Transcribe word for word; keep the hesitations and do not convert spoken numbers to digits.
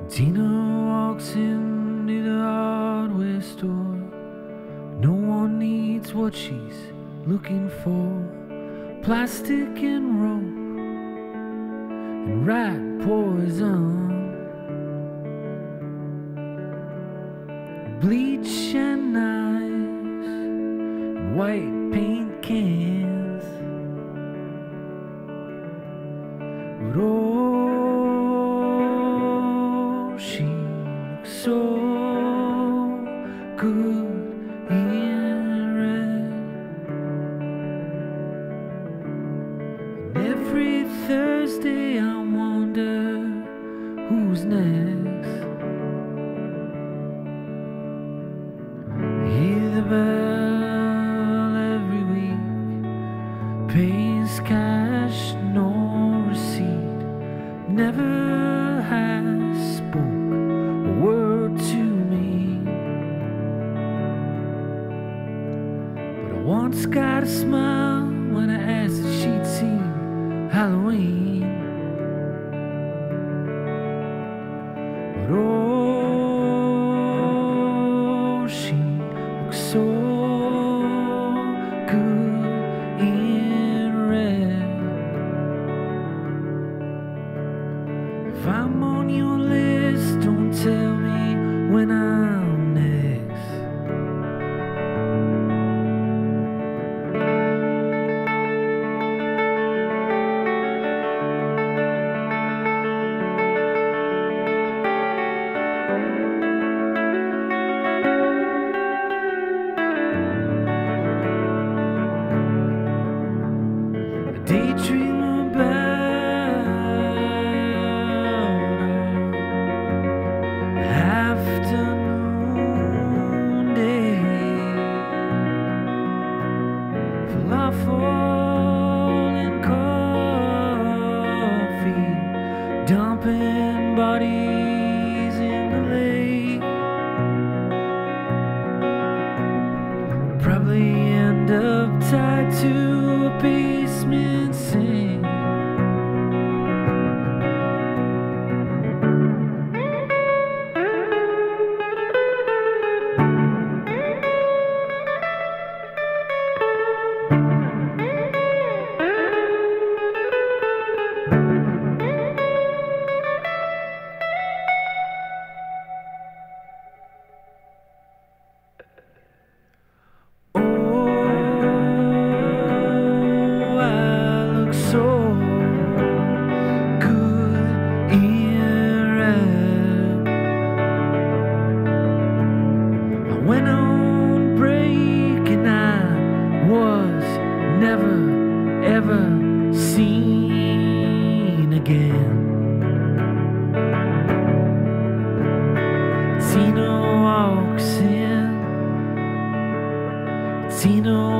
Tina walks into the hardware store. No one needs what she's looking for. Plastic and rope and rat poison, bleach and knives and white paint cans. But oh, she looks so good in red. And every Thursday I wonder who's next. Hear the bell every week, pays cash, no receipt. Never has spoke a word to me, but I once got a smile when I asked if she'd seen Halloween. But oh, she looks so good in red. If I'm on your list, don't tell me when I'm next. I daydream about afternoon day, falafel and coffee, dumping bodies in the lake. Probably end up tied to a basement sink. Went on break and I was never ever seen again. Tina walks in, Tina